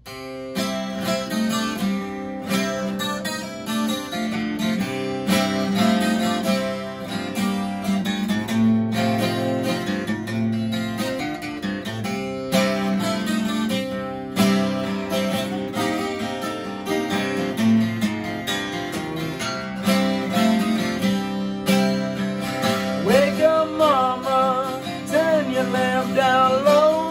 Lamp down low.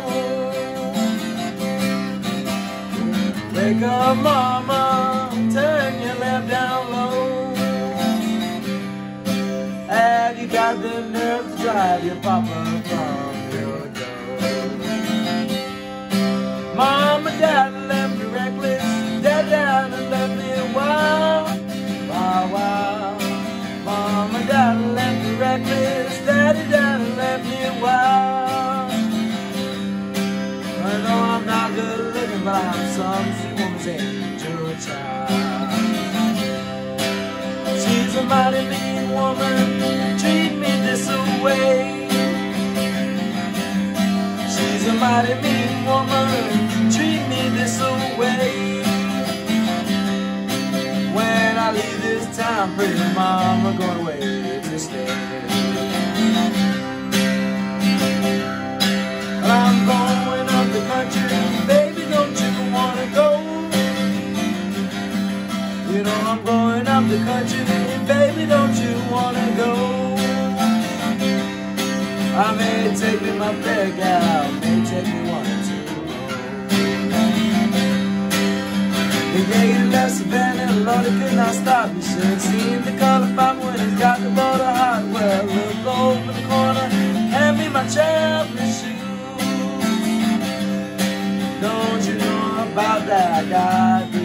Wake up, mama, turn your lamp down low. Have you got the nerve to drive your papa from your door? Mom and dad left me reckless, dad left me wild, wow. Mom and dad left me reckless, daddy left me wild. I know I'm not good looking, but I'm some sweet woman's angel child. She's a mighty mean woman, treat me this way. She's a mighty mean woman, treat me this way. When I leave this town, pretty mama going away to stay. I'm going up the country, baby, don't you wanna go? You know I'm going up the country, baby, don't you wanna go? I may take me my fair gal, may take me one or two. The day you left Savannah, Lord, it could not stop. You should have seen the color pop when it's got the border hot. Well, look over the corner, hand me my champion shoe. Don't you know about that? I got